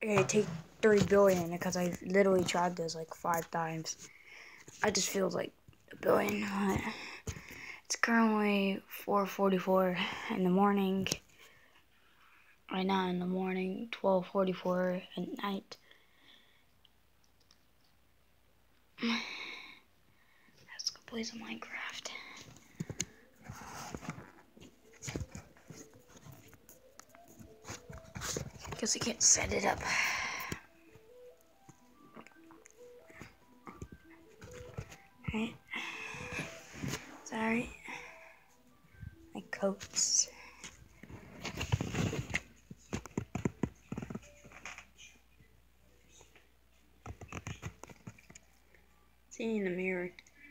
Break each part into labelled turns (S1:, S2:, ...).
S1: Okay, take 3 billion because I literally tried this like 5 times. I just feel like a billion. It's currently 4:44 in the morning. Right now in the morning, 12:44 at night. Let's go play some Minecraft. Guess I can't set it up. Right. Sorry. My coats. See in the mirror.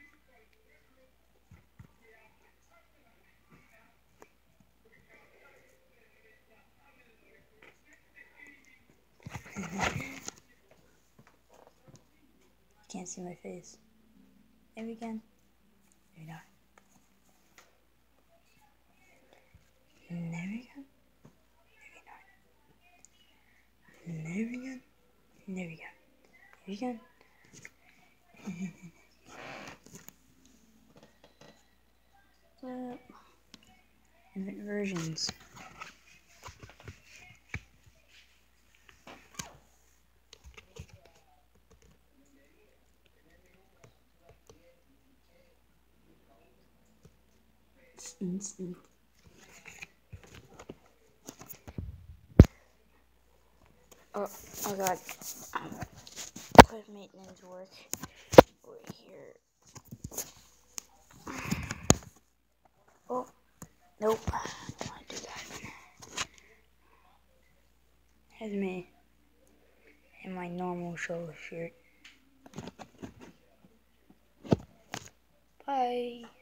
S1: You can't see my face. Maybe you can. Maybe not. There we go. Maybe not. There we go. There we go. There we go. Invent versions. It's instant. Oh god. Quick maintenance work right here. Oh, nope. I don't want to do that. Here's me in my normal show shirt. Bye.